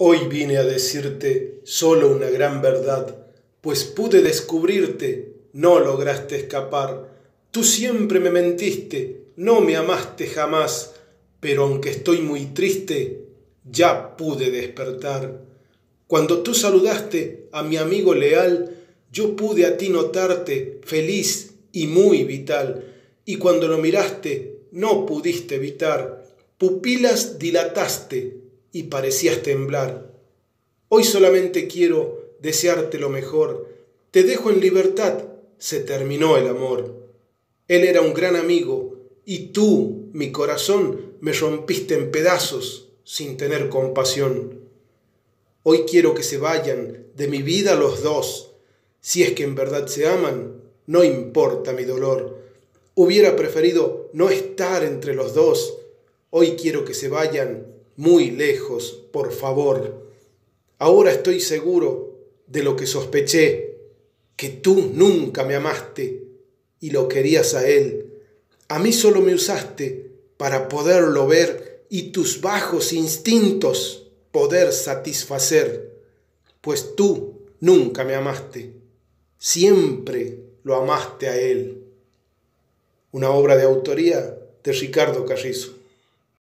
Hoy vine a decirte solo una gran verdad, pues pude descubrirte, no lograste escapar. Tú siempre me mentiste, no me amaste jamás, pero aunque estoy muy triste, ya pude despertar. Cuando tú saludaste a mi amigo leal, yo pude a ti notarte feliz y muy vital. Y cuando lo miraste, no pudiste evitar, pupilas dilataste y parecías temblar. Hoy solamente quiero desearte lo mejor. Te dejo en libertad, se terminó el amor. Él era un gran amigo y tú, mi corazón, me rompiste en pedazos sin tener compasión. Hoy quiero que se vayan de mi vida los dos. Si es que en verdad se aman, no importa mi dolor. Hubiera preferido no estar entre los dos. Hoy quiero que se vayan muy lejos, por favor. Ahora estoy seguro de lo que sospeché, que tú nunca me amaste y lo querías a él. A mí solo me usaste para poderlo ver y tus bajos instintos poder satisfacer, pues tú nunca me amaste, siempre lo amaste a él. Una obra de autoría de Ricardo Carrizo.